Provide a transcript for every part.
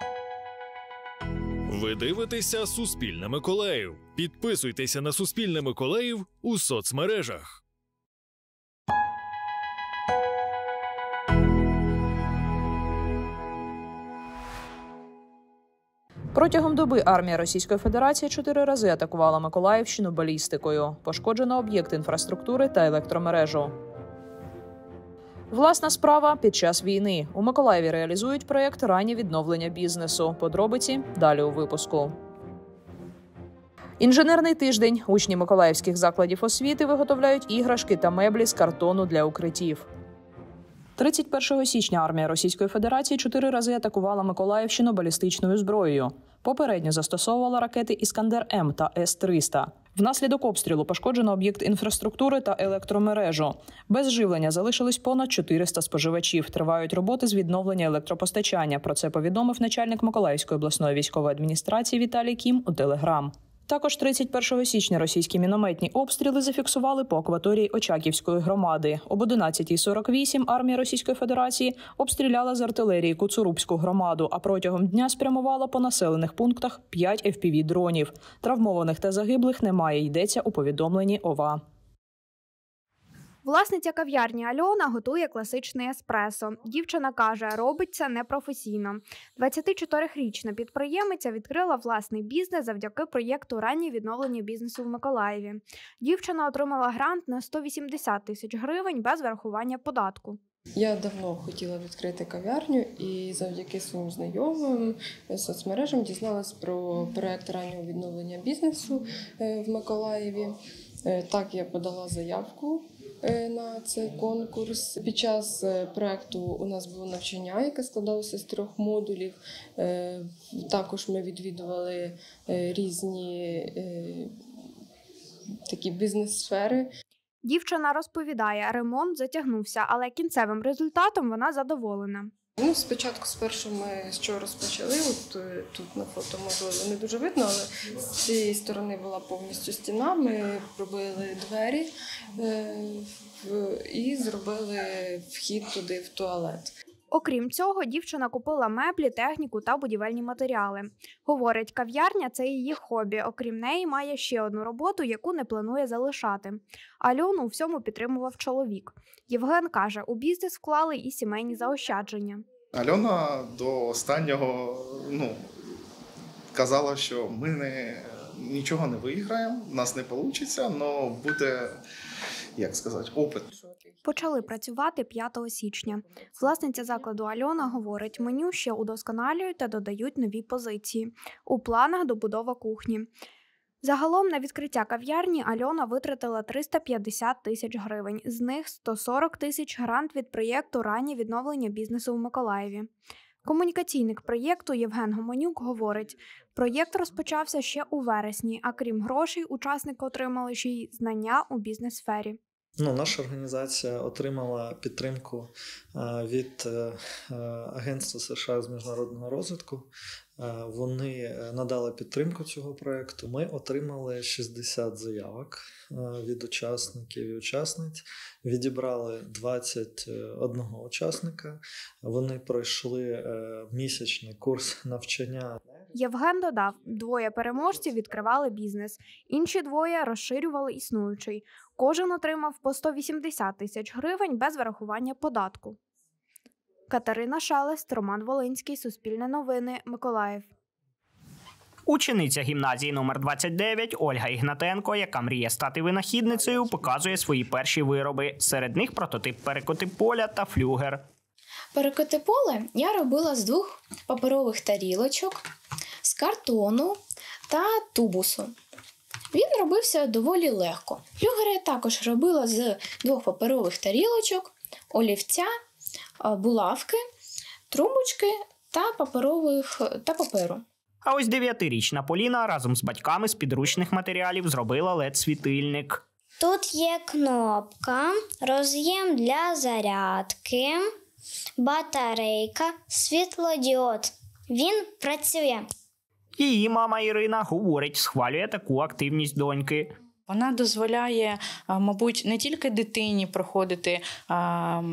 Ви дивитеся «Суспільне Миколаїв». Підписуйтеся на «Суспільне Миколаїв» у соцмережах. Протягом доби армія Російської Федерації 4 рази атакувала Миколаївщину балістикою. Пошкоджено об'єкти інфраструктури та електромережу. Власна справа під час війни. У Миколаєві реалізують проєкт «Раннє відновлення бізнесу». Подробиці далі у випуску. Інженерний тиждень. Учні миколаївських закладів освіти виготовляють іграшки та меблі з картону для укриттів. 31 січня армія Російської Федерації 4 рази атакувала Миколаївщину балістичною зброєю. Попередньо застосовувала ракети «Іскандер-М» та С-300. Внаслідок обстрілу пошкоджено об'єкт інфраструктури та електромережу. Без живлення залишились понад 400 споживачів. Тривають роботи з відновлення електропостачання. Про це повідомив начальник Миколаївської обласної військової адміністрації Віталій Кім у Телеграм. Також 31 січня російські мінометні обстріли зафіксували по акваторії Очаківської громади. Об 11:48 армія Російської Федерації обстріляла з артилерії Куцурубську громаду, а протягом дня спрямувала по населених пунктах 5 FPV-дронів. Травмованих та загиблих немає, йдеться у повідомленні ОВА. Власниця кав'ярні Альона готує класичний еспресо. Дівчина каже, робить це непрофесійно. 24-річна підприємиця відкрила власний бізнес завдяки проєкту «Раннє відновлення бізнесу» в Миколаєві. Дівчина отримала грант на 180 тисяч гривень без врахування податку. Я давно хотіла відкрити кав'ярню і завдяки своїм знайомим соцмережам дізналась про проєкт раннього відновлення бізнесу в Миколаєві. Так, я подала заявку на цей конкурс. Під час проєкту у нас було навчання, яке складалося з 3 модулів. Також ми відвідували різні такі бізнес-сфери. Дівчина розповідає, ремонт затягнувся, але кінцевим результатом вона задоволена. Спочатку спершу ми з чого розпочали, тут на фото можливо не дуже видно, але з цієї сторони була повністю стіна, ми пробили двері і зробили вхід туди в туалет. Окрім цього, дівчина купила меблі, техніку та будівельні матеріали. Говорить, кав'ярня – це її хобі. Окрім неї, має ще одну роботу, яку не планує залишати. Альону у всьому підтримував чоловік. Євген каже, у бізнес вклали і сімейні заощадження. Альона до останнього казала, що ми нічого не виграємо, в нас не вийде, але буде, опит. Почали працювати 5 січня. Власниця закладу Альона говорить, меню ще удосконалюють та додають нові позиції. У планах добудова кухні. Загалом на відкриття кав'ярні Альона витратила 350 тисяч гривень. З них 140 тисяч грант від проєкту «Раннє відновлення бізнесу» в Миколаєві. Комунікаційник проєкту Євген Гомонюк говорить, проєкт розпочався ще у вересні, а крім грошей, учасники отримали ще й знання у бізнес-сфері. Наша організація отримала підтримку від Агентства США з міжнародного розвитку. Вони надали підтримку цього проєкту. Ми отримали 60 заявок від учасників і учасниць. Відібрали 21 учасника. Вони пройшли місячний курс навчання. Євген додав, 2 переможців відкривали бізнес, інші 2 розширювали існуючий. Кожен отримав по 180 тисяч гривень без врахування податку. Катерина Шелест, Роман Волинський, Суспільне новини, Миколаїв. Учениця гімназії номер 29 Ольга Ігнатенко, яка мріє стати винахідницею, показує свої перші вироби. Серед них прототип перекоти-поля та флюгер. Перекоти-поле я робила з 2 паперових тарілочок, з картону та тубусу. Він робився доволі легко. Флюгери я також робила з 2 паперових тарілочок, олівця, булавки, трубочки та паперу. А ось 9-річна Поліна разом з батьками з підручних матеріалів зробила LED-світильник. Тут є кнопка, роз'єм для зарядки, батарейка, світлодіод. Він працює. Її мама Ірина говорить, схвалює таку активність доньки. Вона дозволяє, мабуть, не тільки дитині проходити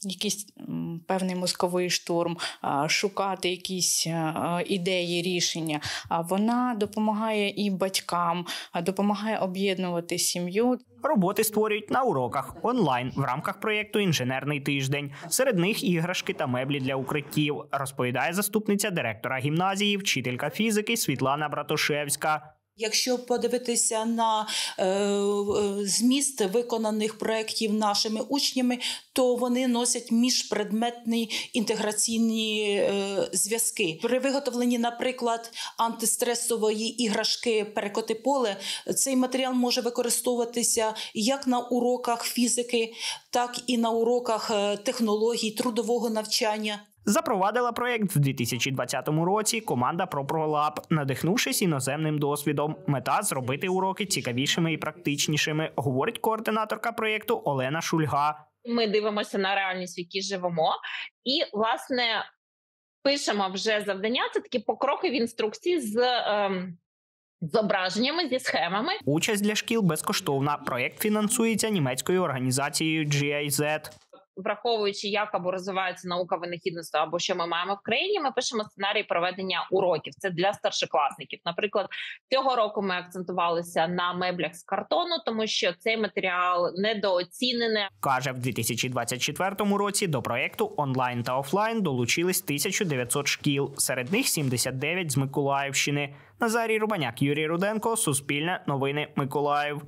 якийсь певний мозковий штурм, шукати якісь ідеї, рішення. Вона допомагає і батькам, допомагає об'єднувати сім'ю. Роботи створюють на уроках онлайн в рамках проєкту «Інженерний тиждень». Серед них іграшки та меблі для укриттів, розповідає заступниця директора гімназії, вчителька фізики Світлана Братошевська. Якщо подивитися на зміст виконаних проєктів нашими учнями, то вони носять міжпредметні інтеграційні зв'язки. При виготовленні, наприклад, антистресової іграшки «Перекоти поле» цей матеріал може використовуватися як на уроках фізики, так і на уроках технологій, трудового навчання. Запровадила проєкт в 2020 році команда ProProLab, надихнувшись іноземним досвідом. Мета – зробити уроки цікавішими і практичнішими, говорить координаторка проєкту Олена Шульга. Ми дивимося на реальність, в якій живемо, і, власне, пишемо вже завдання. Це такі покрокові інструкції з зображеннями, зі схемами. Участь для шкіл безкоштовна. Проєкт фінансується німецькою організацією GIZ. Враховуючи, як або розвивається наука винахідництва, або що ми маємо в країні, ми пишемо сценарій проведення уроків. Це для старшокласників. Наприклад, цього року ми акцентувалися на меблях з картону, тому що цей матеріал недооцінений. Каже, в 2024 році до проєкту онлайн та офлайн долучились 1900 шкіл. Серед них 79 з Миколаївщини. Назарій Рубаняк, Юрій Руденко, Суспільне, Новини, Миколаїв.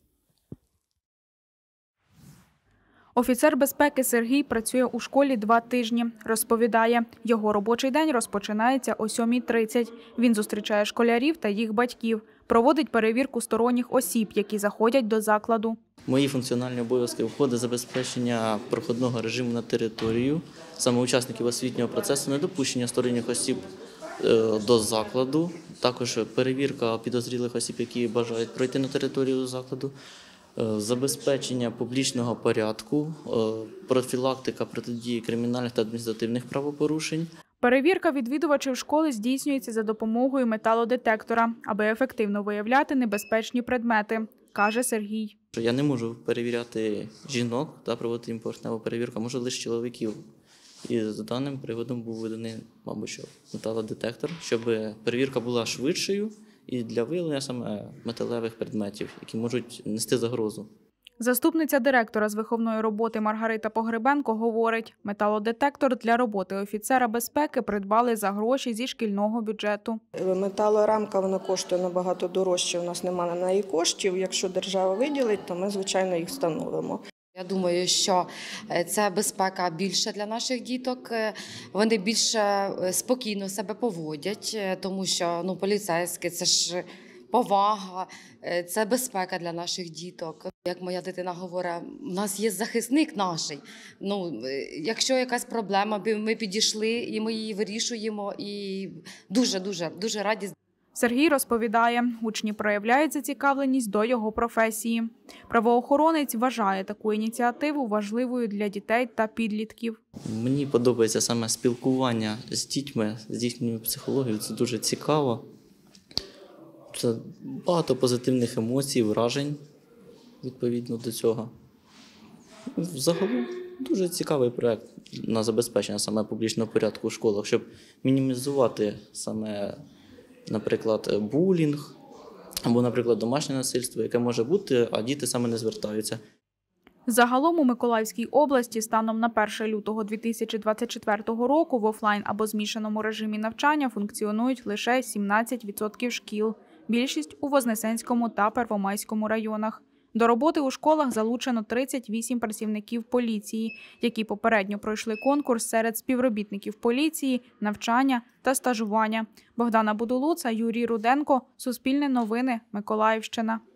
Офіцер безпеки Сергій працює у школі 2 тижні. Розповідає, його робочий день розпочинається о 7:30. Він зустрічає школярів та їх батьків. Проводить перевірку сторонніх осіб, які заходять до закладу. Мої функціональні обов'язки входить забезпечення проходного режиму на територію, саме учасників освітнього процесу, недопущення сторонніх осіб до закладу, також перевірка підозрілих осіб, які бажають пройти на територію закладу, забезпечення публічного порядку, профілактика протидії кримінальних та адміністративних правопорушень. Перевірка відвідувачів школи здійснюється за допомогою металодетектора, аби ефективно виявляти небезпечні предмети, каже Сергій. Я не можу перевіряти жінок та проводити їм поверхневу перевірку, можу лише чоловіків. І за даним приводом був виданий, мабуть, що металодетектор, щоб перевірка була швидшою і для виявлення саме металевих предметів, які можуть нести загрозу. Заступниця директора з виховної роботи Маргарита Погребенко говорить, металодетектор для роботи офіцера безпеки придбали за гроші зі шкільного бюджету. Металорамка, вона коштує набагато дорожче, у нас немає на неї коштів. Якщо держава виділить, то ми, звичайно, їх встановимо. Я думаю, що це безпека більше для наших діток, вони більше спокійно себе поводять, тому що поліцейські – це ж повага, це безпека для наших діток. Як моя дитина говорить, у нас є захисник наш. Якщо якась проблема, ми підійшли і ми її вирішуємо, і дуже раді. Сергій розповідає, учні проявляють зацікавленість до його професії. Правоохоронець вважає таку ініціативу важливою для дітей та підлітків. Мені подобається саме спілкування з дітьми, з їхньою психологією. Це дуже цікаво. Це багато позитивних емоцій, вражень відповідно до цього. Загалом дуже цікавий проєкт на забезпечення саме публічного порядку в школах, щоб мінімізувати саме, наприклад, булінг або, наприклад, домашнє насильство, яке може бути, а діти саме не звертаються. Загалом у Миколаївській області станом на 1 лютого 2024 року в офлайн або змішаному режимі навчання функціонують лише 17% шкіл. Більшість у Вознесенському та Первомайському районах. До роботи у школах залучено 38 працівників поліції, які попередньо пройшли конкурс серед співробітників поліції, навчання та стажування. Богдана Будулуца, Юрій Руденко, Суспільне новини, Миколаївщина.